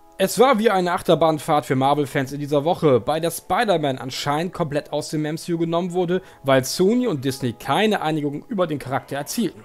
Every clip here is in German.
Es war wie eine Achterbahnfahrt für Marvel-Fans in dieser Woche, bei der Spider-Man anscheinend komplett aus dem MCU genommen wurde, weil Sony und Disney keine Einigung über den Charakter erzielten.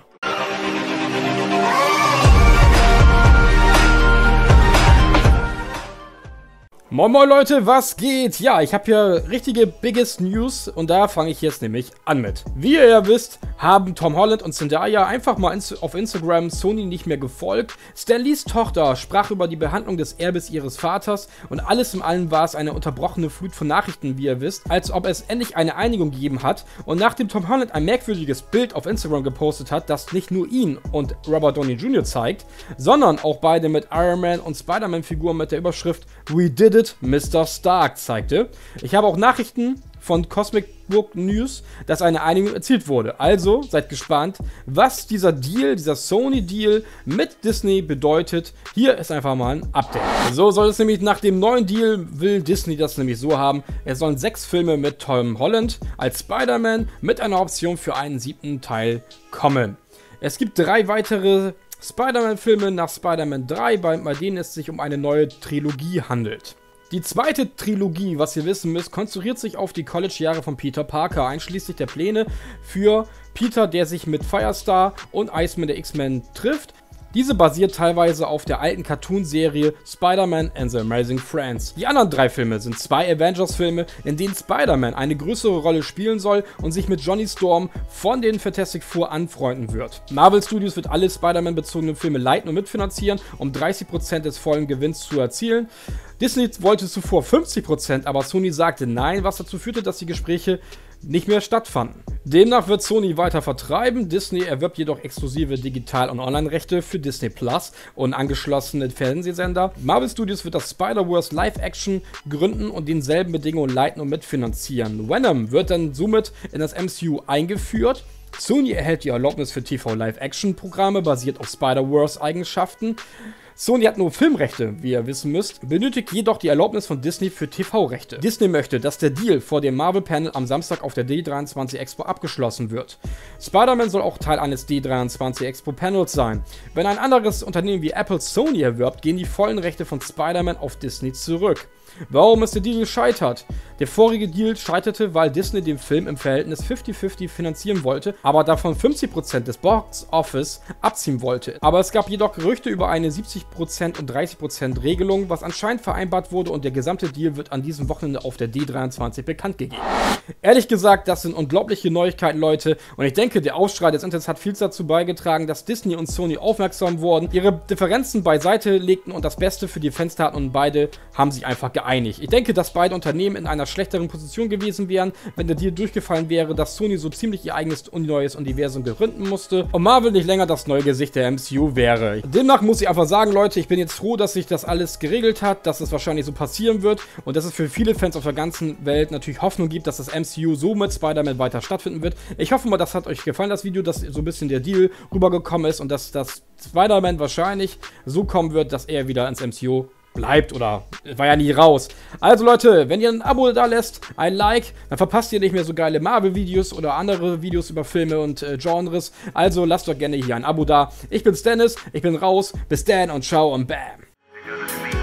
Moin moin Leute, was geht? Ja, ich habe hier richtige Biggest News und da fange ich jetzt nämlich an mit. Wie ihr ja wisst, haben Tom Holland und Zendaya einfach mal auf Instagram Sony nicht mehr gefolgt. Stan Lees Tochter sprach über die Behandlung des Erbes ihres Vaters und alles in allem war es eine unterbrochene Flut von Nachrichten, wie ihr wisst, als ob es endlich eine Einigung gegeben hat. Und nachdem Tom Holland ein merkwürdiges Bild auf Instagram gepostet hat, das nicht nur ihn und Robert Downey Jr. zeigt, sondern auch beide mit Iron Man und Spider-Man-Figuren mit der Überschrift "We did it, Mr. Stark" zeigte. Ich habe auch Nachrichten von Cosmic Book News, dass eine Einigung erzielt wurde. Also seid gespannt, was dieser Deal, dieser Sony-Deal mit Disney bedeutet. Hier ist einfach mal ein Update. So soll es nämlich nach dem neuen Deal, will Disney das nämlich so haben. Es sollen 6 Filme mit Tom Holland als Spider-Man mit einer Option für einen 7. Teil kommen. Es gibt 3 weitere Spider-Man-Filme nach Spider-Man 3, bei denen es sich um eine neue Trilogie handelt. Die zweite Trilogie, was ihr wissen müsst, konzentriert sich auf die College-Jahre von Peter Parker, einschließlich der Pläne für Peter, der sich mit Firestar und Iceman der X-Men trifft. Diese basiert teilweise auf der alten Cartoon-Serie Spider-Man and the Amazing Friends. Die anderen 3 Filme sind 2 Avengers-Filme, in denen Spider-Man eine größere Rolle spielen soll und sich mit Johnny Storm von den Fantastic Four anfreunden wird. Marvel Studios wird alle Spider-Man-bezogenen Filme leiten und mitfinanzieren, um 30% des vollen Gewinns zu erzielen. Disney wollte zuvor 50%, aber Sony sagte nein, was dazu führte, dass die Gespräche nicht mehr stattfanden. Demnach wird Sony weiter vertreiben, Disney erwirbt jedoch exklusive Digital- und Online-Rechte für Disney Plus und angeschlossene Fernsehsender. Marvel Studios wird das Spider-Verse Live-Action gründen und denselben Bedingungen leiten und mitfinanzieren. Venom wird dann somit in das MCU eingeführt. Sony erhält die Erlaubnis für TV-Live-Action-Programme basiert auf Spider-Verse-Eigenschaften. Sony hat nur Filmrechte, wie ihr wissen müsst, benötigt jedoch die Erlaubnis von Disney für TV-Rechte. Disney möchte, dass der Deal vor dem Marvel-Panel am Samstag auf der D23 Expo abgeschlossen wird. Spider-Man soll auch Teil eines D23 Expo-Panels sein. Wenn ein anderes Unternehmen wie Apple Sony erwirbt, gehen die vollen Rechte von Spider-Man auf Disney zurück. Warum ist der Deal gescheitert? Der vorige Deal scheiterte, weil Disney den Film im Verhältnis 50-50 finanzieren wollte, aber davon 50% des Box Office abziehen wollte. Aber es gab jedoch Gerüchte über eine 70% und 30% Regelung, was anscheinend vereinbart wurde und der gesamte Deal wird an diesem Wochenende auf der D23 bekannt gegeben. Ehrlich gesagt, das sind unglaubliche Neuigkeiten, Leute, und ich denke, der Aufschrei des Internets hat viel dazu beigetragen, dass Disney und Sony aufmerksam wurden, ihre Differenzen beiseite legten und das Beste für die Fans taten und beide haben sich einfach geeinigt. Ich denke, dass beide Unternehmen in einer schlechteren Position gewesen wären, wenn der Deal durchgefallen wäre, dass Sony so ziemlich ihr eigenes neues Universum gründen musste und Marvel nicht länger das neue Gesicht der MCU wäre. Demnach muss ich einfach sagen, Leute, ich bin jetzt froh, dass sich das alles geregelt hat, dass es wahrscheinlich so passieren wird und dass es für viele Fans auf der ganzen Welt natürlich Hoffnung gibt, dass das MCU so mit Spider-Man weiter stattfinden wird. Ich hoffe mal, das hat euch gefallen, das Video, dass so ein bisschen der Deal rübergekommen ist und dass das Spider-Man wahrscheinlich so kommen wird, dass er wieder ins MCU bleibt oder war ja nie raus. Also Leute, wenn ihr ein Abo da lässt, ein Like, dann verpasst ihr nicht mehr so geile Marvel-Videos oder andere Videos über Filme und Genres. Also lasst doch gerne hier ein Abo da. Ich bin's Dennis, ich bin raus. Bis dann und ciao und bam.